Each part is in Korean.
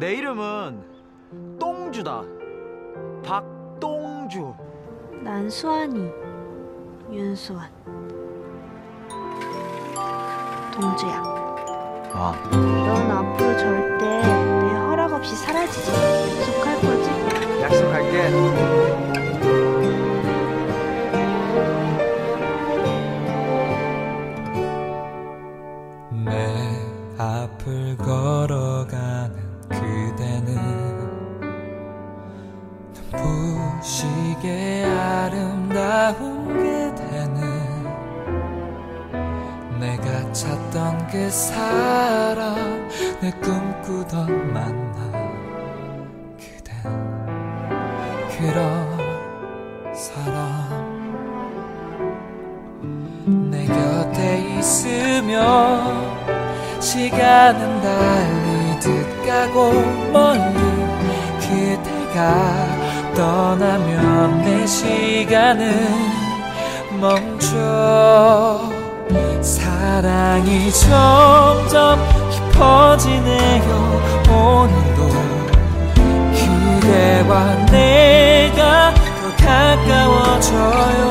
내 이름은 똥주다. 박똥주. 난 수환이. 윤수환. 동주야. 넌 앞으로 절대 내 허락 없이 사라지지 마. 약속할 거지? 약속할게. 내 앞을 걸어가는 그대는 눈부시게 아름다운 그대는 내가 찾던 그 사람, 내 꿈꾸던 만남. 그댄 그런 사람. 내 곁에 있으면 시간은 달리듯 가고 멀리 그대가 떠나면 내 시간은 멈춰. 사랑이 점점 깊어지네요. 오늘도 그대와 내가 더 가까워져요.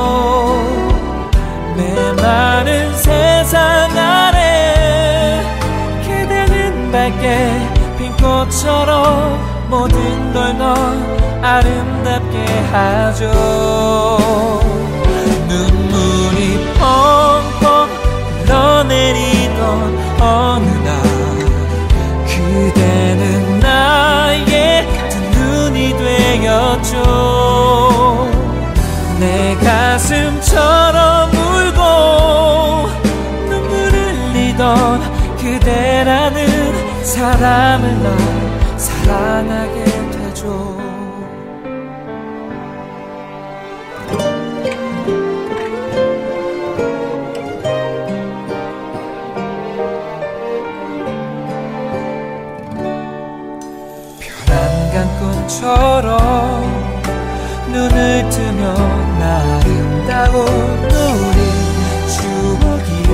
메마른 세상 아래 그대는 밝게 핀 꽃처럼 모든 걸 넌 아름답게 하죠. 눈물이 펑펑 흘러내리던 어느 날 그대는 나의 두 눈이 되었죠. 내 가슴처럼 울고 눈물 흘리던 그대라는 사람을 난 사랑하게 되죠. 꿈처럼 눈을 뜨면 아름다운 우리 추억이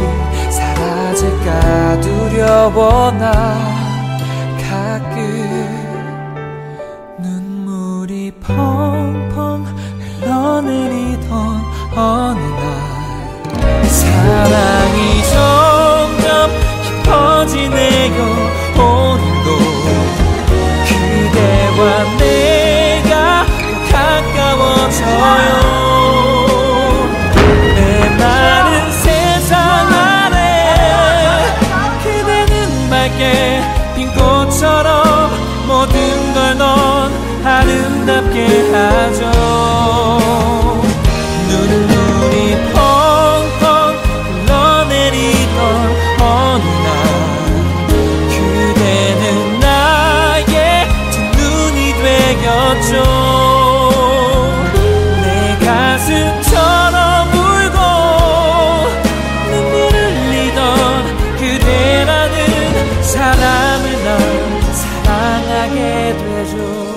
사라질까 두려워. 나 가끔 눈물이 펑펑 흘러내리던 어느 날 사랑이 점점 깊어지네요. 오늘도 그대와 내가 가까워져요. 메마른 세상 아래 그대는 맑게 핀 꽃처럼 모든 걸 넌 아름답게 하죠. 눈물이 펑펑 흘러내리던 어느 날 그대는 되었죠. 내 가슴처럼 울고 눈물 흘리던 그대라는 사람을 난 사랑하게 되죠.